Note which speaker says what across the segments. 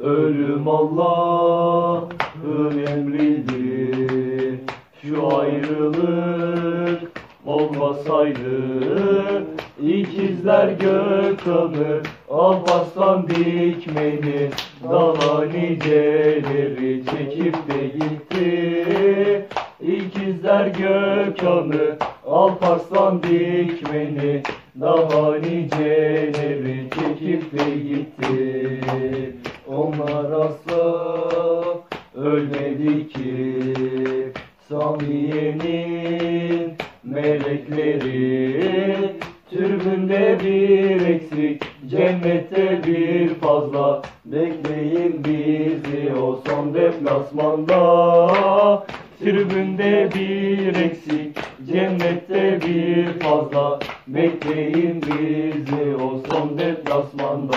Speaker 1: Ölüm Allah'ın emridir. Şu ayrılık olmasaydı, ikizler Gökhan'ı Alparslan dikmeni daha niceleri çekip de gitti. İkizler Gökhan'ı Alparslan dikmeni daha niceleri çekip de gitti. Onlar asla ölmedi ki, Samiye'nin melekleri. Türbünde bir eksik, cennette bir fazla. Bekleyin bizi o son deplasmanda. Tribünde bir eksik, cennette bir fazla. Bekleyin bizi o son deplasmanda.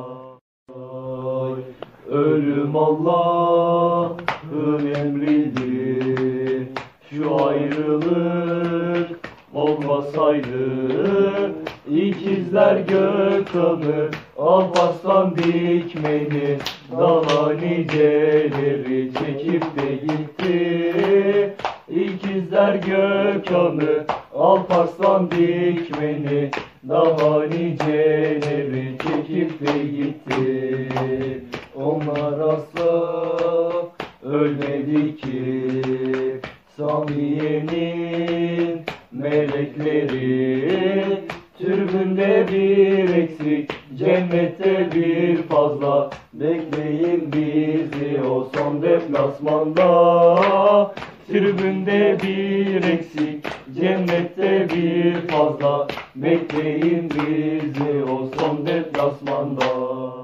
Speaker 1: Ölüm Allah'ın emridir. Şu ayrılık olmasaydı, ikizler Gökhan'ı Alparslan dikmeni daha niceleri çekip de gitti. İkizler Gökhan'ı Alparslan dikmeni daha niceleri çekip de gitti. Onlar asla ölmedi ki, Samiye'nin melekleri. Türbünde bir eksik, cennette bir fazla. Bekleyin bizi o son deplasmanda. Tribünde bir eksik, cennette bir fazla. Bekleyin bizi o son deplasmanda.